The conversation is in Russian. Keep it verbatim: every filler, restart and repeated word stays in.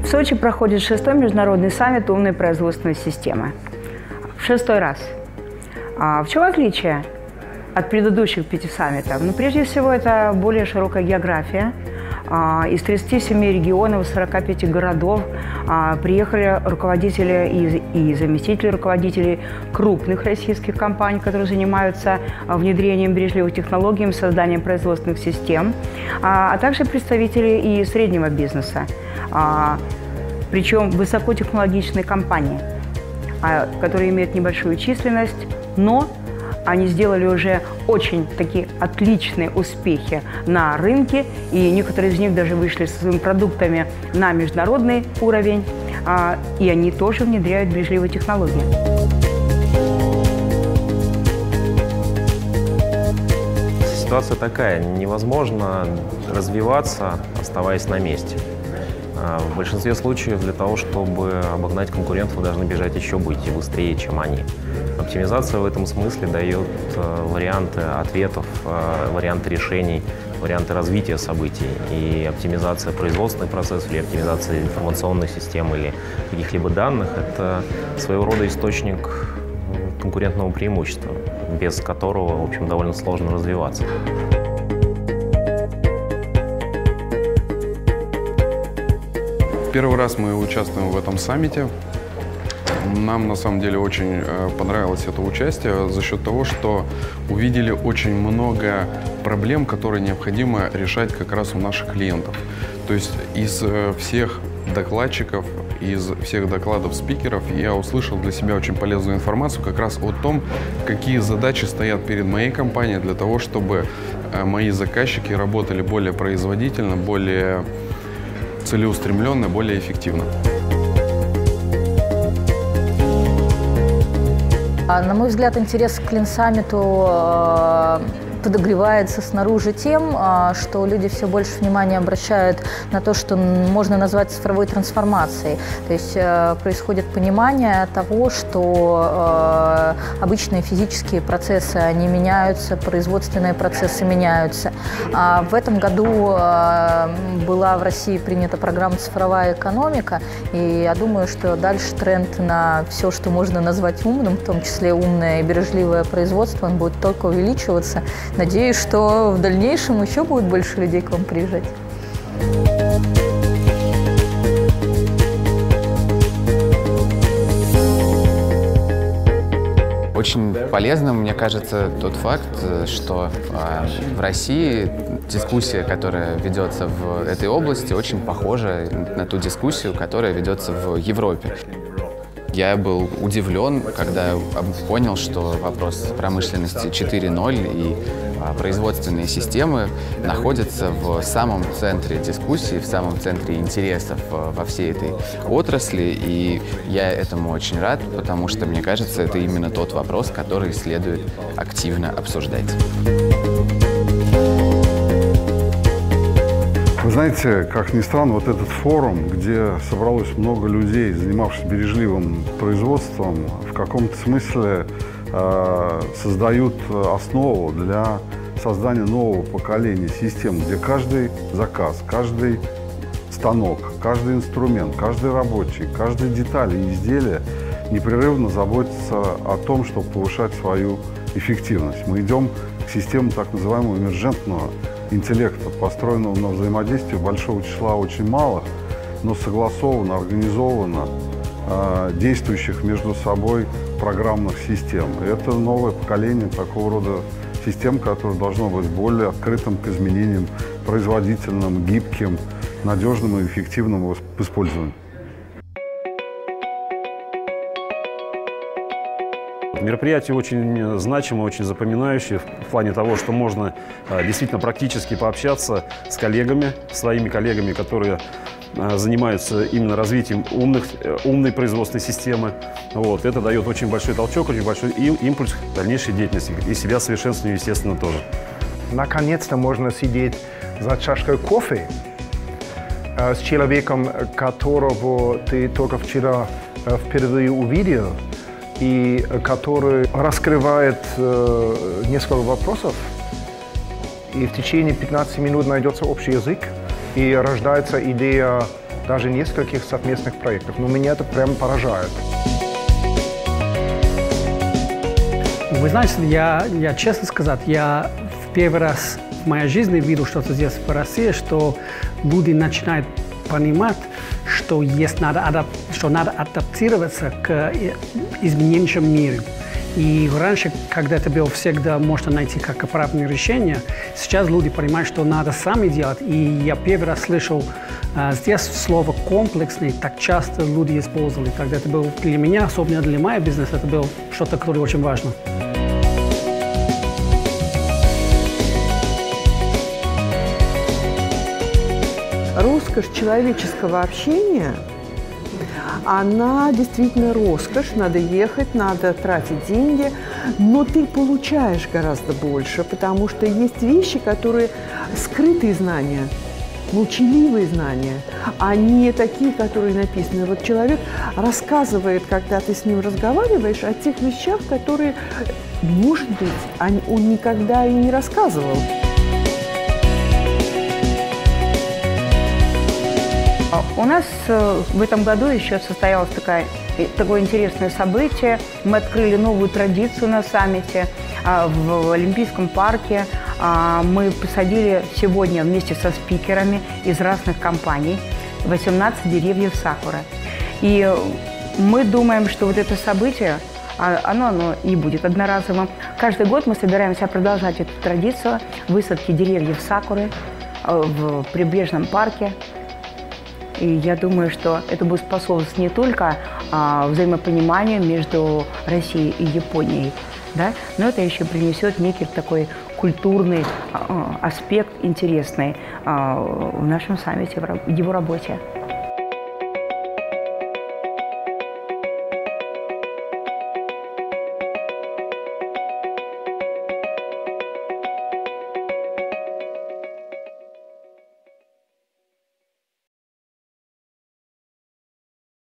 Сочи проходит шестой международный саммит умной производственной системы. В шестой раз. А в чем отличие от предыдущих пяти саммитов? Ну, прежде всего, это более широкая география. Из тридцати семи регионов, сорока пяти городов приехали руководители и заместители руководителей крупных российских компаний, которые занимаются внедрением бережливых технологий, созданием производственных систем, а также представители и среднего бизнеса, причем высокотехнологичные компании, которые имеют небольшую численность, но они сделали уже очень такие отличные успехи на рынке, и некоторые из них даже вышли со своими продуктами на международный уровень, и они тоже внедряют бережливые технологии. Ситуация такая: невозможно развиваться, оставаясь на месте. В большинстве случаев для того, чтобы обогнать конкурентов, вы должны бежать еще будете быстрее, чем они. Оптимизация в этом смысле дает варианты ответов, варианты решений, варианты развития событий. И оптимизация производственных процессов, или оптимизация информационной системы, или каких-либо данных – это своего рода источник конкурентного преимущества, без которого, в общем, довольно сложно развиваться. Первый раз мы участвуем в этом саммите. Нам на самом деле очень понравилось это участие за счет того, что увидели очень много проблем, которые необходимо решать как раз у наших клиентов. То есть из всех докладчиков, из всех докладов спикеров я услышал для себя очень полезную информацию как раз о том, какие задачи стоят перед моей компанией для того, чтобы мои заказчики работали более производительно, более целеустремленно, более эффективно. На мой взгляд, интерес к Клинсаммиту подогревается снаружи тем, что люди все больше внимания обращают на то, что можно назвать цифровой трансформацией. То есть происходит понимание того, что обычные физические процессы, они меняются, производственные процессы меняются. В этом году была в России принята программа «Цифровая экономика», и я думаю, что дальше тренд на все, что можно назвать умным, в том числе умное и бережливое производство, он будет только увеличиваться. Надеюсь, что в дальнейшем еще будет больше людей к вам приезжать. Очень полезным, мне кажется, тот факт, что э, в России дискуссия, которая ведется в этой области, очень похожа на ту дискуссию, которая ведется в Европе. Я был удивлен, когда понял, что вопрос промышленности четыре ноль и производственные системы находятся в самом центре дискуссии, в самом центре интересов во всей этой отрасли. И я этому очень рад, потому что, мне кажется, это именно тот вопрос, который следует активно обсуждать. Вы знаете, как ни странно, вот этот форум, где собралось много людей, занимавшихся бережливым производством, в каком-то смысле э, создают основу для создания нового поколения систем, где каждый заказ, каждый станок, каждый инструмент, каждый рабочий, каждая деталь и изделие непрерывно заботится о том, чтобы повышать свою эффективность. Мы идем к системе так называемого эмержентного интеллекта, построенного на взаимодействии большого числа очень малых, но согласованно, организованно э, действующих между собой программных систем. И это новое поколение такого рода систем, которое должно быть более открытым к изменениям, производительным, гибким, надежным и эффективным в использовании. Мероприятие очень значимое, очень запоминающее в плане того, что можно действительно практически пообщаться с коллегами, своими коллегами, которые занимаются именно развитием умных, умной производственной системы. Вот. Это дает очень большой толчок, очень большой импульс к дальнейшей деятельности. И себя совершенствованию, естественно, тоже. Наконец-то можно сидеть за чашкой кофе с человеком, которого ты только вчера впервые увидел, и который раскрывает э, несколько вопросов, и в течение пятнадцати минут найдется общий язык, и рождается идея даже нескольких совместных проектов. Но меня это прям поражает. Вы знаете, я, я честно сказать, я в первый раз в моей жизни видел что-то здесь в России, что люди начинают понимать, что, есть надо, адап, что надо адаптироваться к изменяющему миру. И раньше, когда это было всегда можно найти как правильное решение, сейчас люди понимают, что надо сами делать. И я первый раз слышал а, здесь слово «комплексный», так часто люди использовали. Тогда это было для меня, особенно для моего бизнеса, это было что-то, которое очень важно. Роскошь человеческого общения, она действительно роскошь, надо ехать, надо тратить деньги, но ты получаешь гораздо больше, потому что есть вещи, которые скрытые знания, молчаливые знания, а не такие, которые написаны. Вот человек рассказывает, когда ты с ним разговариваешь, о тех вещах, которые, может быть, он никогда и не рассказывал. У нас в этом году еще состоялось такое, такое интересное событие. Мы открыли новую традицию на саммите в Олимпийском парке. Мы посадили сегодня вместе со спикерами из разных компаний восемнадцать деревьев сакуры. И мы думаем, что вот это событие, оно, оно не будет одноразовым. Каждый год мы собираемся продолжать эту традицию высадки деревьев сакуры в прибрежном парке. И я думаю, что это будет способствовать не только а, взаимопониманию между Россией и Японией, да, но это еще принесет некий такой культурный а, аспект интересный а, в нашем саммите, в его работе.